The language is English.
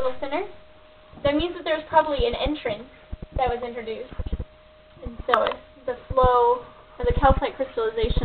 little thinner, that means that there's probably an entrance that was introduced. And so the flow of the calcite crystallization